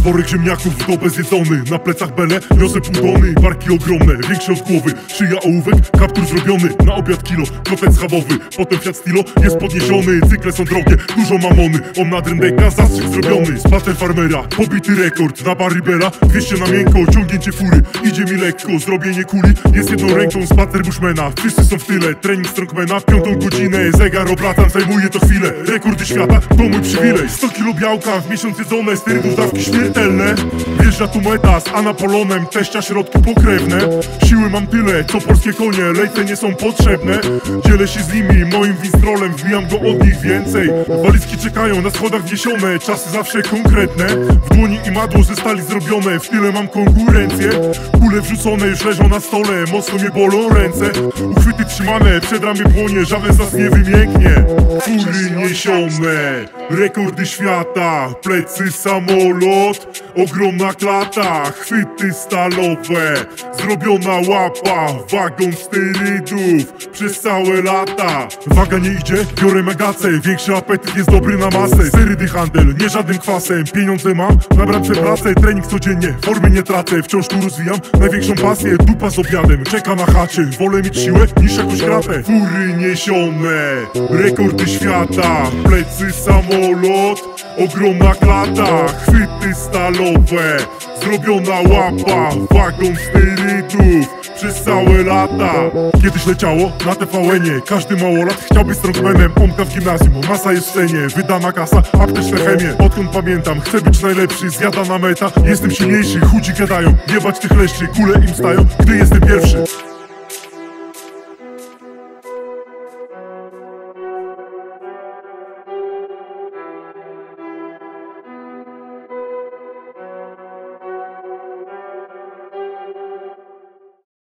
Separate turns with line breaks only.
Worek ziemniaków w dobę zjedzony, na plecach bele, niosę półtony, barki ogromne, większe od głowy, szyja ołówek, kaptur zrobiony, na obiad kilo, kotlet schabowy, potem Fiat Stilo jest podniesiony, cykle są drogie, dużo mamony, on na drendeka, zastrzyk zrobiony, spacer farmera, pobity rekord, na baribela, 200 na miękko, ciągnięcie fury, idzie mi lekko, zrobienie kuli, jest jedną ręką, spacer bushmana, wszyscy są w tyle, trening strongmana, 5 godzinę, zegar obracam, zajmuje to chwilę, rekordy świata, to mój przywilej, 100 kilo białka, w miesiąc jedzone, sterydów dawki śmiertelne, wjeżdża tu meta z anapolonem, teścia środki pokrewne, siły mam tyle, co polskie konie, lejce nie są potrzebne, dzielę się z nimi, moim winstrolem, wbijam go od nich więcej, walizki czekają na schodach wniesione, czasy zawsze konkretne, w dłoni i madło ze stali zrobione, w tyle mam konkurencję, kule wrzucone już leżą na stole, mocno mnie bolą ręce, uchwyty trzymane, przed ramię płonie, żaden z nas nie wymięknie, fury niesione, rekordy świata, plecy samolot, ogromna klata, chwyty stalowe, zrobiona łapa, wagon sterydów przez całe lata. Waga nie idzie, biorę megacę, większy apetyt jest dobry na masę, sterydy handel, nie żadnym kwasem, pieniądze mam, na bramce pracę, trening codziennie, formy nie tracę, wciąż tu rozwijam największą pasję, dupa z obiadem, czeka na chacie, wolę mieć siłę niż jakąś kratę. Fury niesione, rekordy świata, plecy samolot, ogromna klata, chwyty stalowe, zrobiona łapa, wagon sterydów przez całe lata. Kiedyś leciało na TVN-ie, każdy małolat chciał być strongmanem, omka w gimnazjum, masa jest w scenie, wydana kasa, apteczne chemię. Odkąd pamiętam, chcę być najlepszy, zjadana meta, jestem silniejszy, chudzi gadają, jebać tych leszczy, kule im stają, gdy jestem pierwszy.